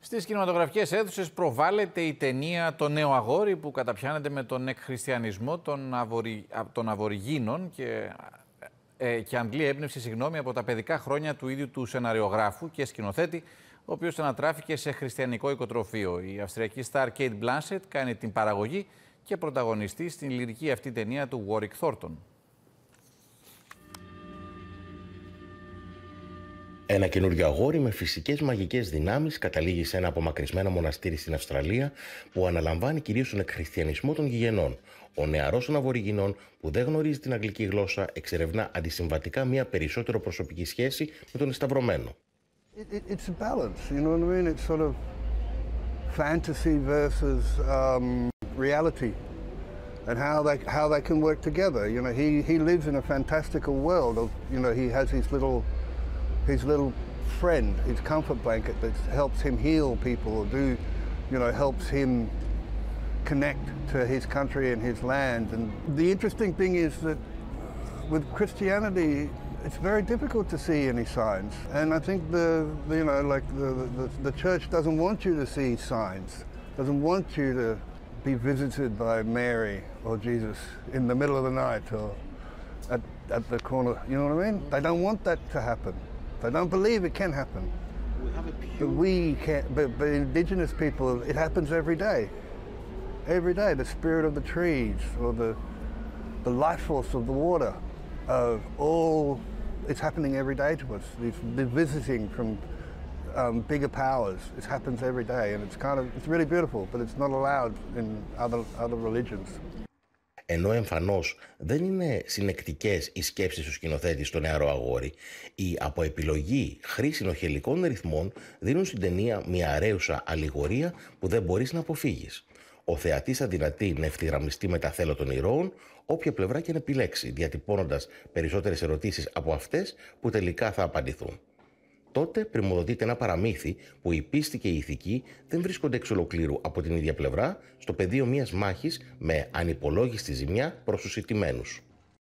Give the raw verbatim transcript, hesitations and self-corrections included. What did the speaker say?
Στις κινηματογραφικές αίθουσες προβάλλεται η ταινία «Το νέο αγόρι» που καταπιάνεται με τον εκχριστιανισμό των, αβορι... των Αβοριγίνων και, ε, και αντλεί έμπνευση συγγνώμη, από τα παιδικά χρόνια του ίδιου του σεναριογράφου και σκηνοθέτη, ο οποίος ανατράφηκε σε χριστιανικό οικοτροφείο. Η αυστριακή στάρ Κέιτ Μπλάνσετ κάνει την παραγωγή και πρωταγωνιστή στην λυρική αυτή ταινία του Warwick Thornton. Ένα καινούριο αγόρι με φυσικές μαγικές δυνάμεις καταλήγει σε ένα απομακρυσμένο μοναστήρι στην Αυστραλία που αναλαμβάνει κυρίως τον εκχριστιανισμό των γηγενών. Ο νεαρός των Αβοριγινών που δεν γνωρίζει την αγγλική γλώσσα εξερευνά αντισυμβατικά μια περισσότερο προσωπική σχέση με τον εσταυρωμένο. It, it's a balance, you know what I mean? It's sort of fantasy versus um, reality and how they, how they can work together. You know, he, he lives in a fantastical world of, you know, he has his little his little friend, his comfort blanket that helps him heal people or do, you know, helps him connect to his country and his land. And the interesting thing is that with Christianity, it's very difficult to see any signs. And I think the, the you know, like the, the, the church doesn't want you to see signs, doesn't want you to be visited by Mary or Jesus in the middle of the night or at, at the corner, you know what I mean? They don't want that to happen. They don't believe it can happen. We have a pure... But we can't, but, but Indigenous people, it happens every day. Every day, the spirit of the trees or the, the life force of the water, of all, it's happening every day to us. These, they're visiting from um, bigger powers. It happens every day, and it's kind of, it's really beautiful, but it's not allowed in other, other religions. Ενώ εμφανώς δεν είναι συνεκτικές οι σκέψεις του σκηνοθέτη στο νεαρό αγόρι, οι από επιλογή χρήση νοχελικών ρυθμών δίνουν στην ταινία μια αρέουσα αλληγορία που δεν μπορείς να αποφύγεις. Ο θεατής αδυνατεί να ευθυγραμμιστεί με τα θέλω των ηρώων, όποια πλευρά και να επιλέξει, διατυπώνοντας περισσότερες ερωτήσεις από αυτές που τελικά θα απαντηθούν. Τότε πρημοδοτείται ένα παραμύθι που η πίστη και η ηθική δεν βρίσκονται εξ ολοκλήρου από την ίδια πλευρά στο πεδίο μιας μάχης με ανυπολόγιστη ζημιά προς τους ηττημένους.